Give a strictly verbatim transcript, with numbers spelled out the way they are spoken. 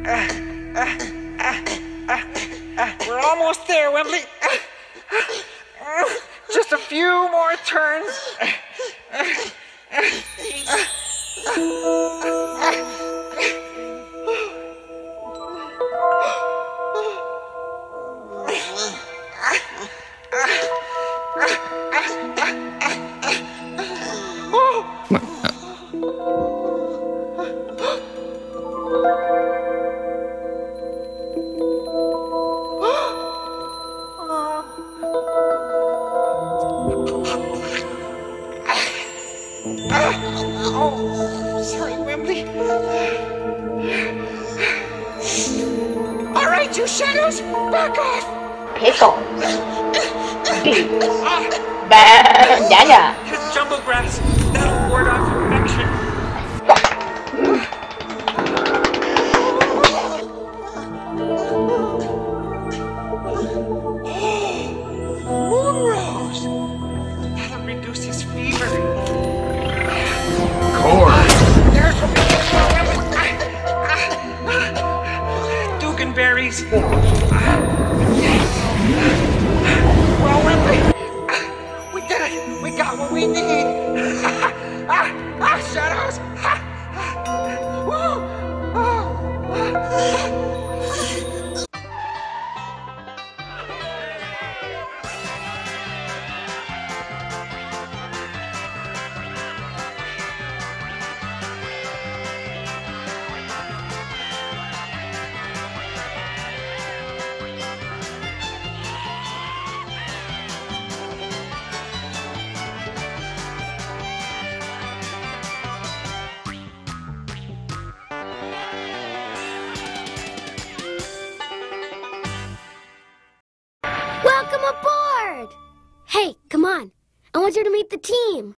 We're almost there, Wembley. Just a few more turns. Oh, sorry, Wembley. All right, you shadows, back off. Pickle. Beep. Banana. His jungle grass. That'll ward off infection. Moonrose. That'll reduce his fever. There's Duganberries. Well, Wembley, we did it. We got what we need. ah, ah, shadows. Woo. Welcome aboard! Hey, come on. I want you to meet the team.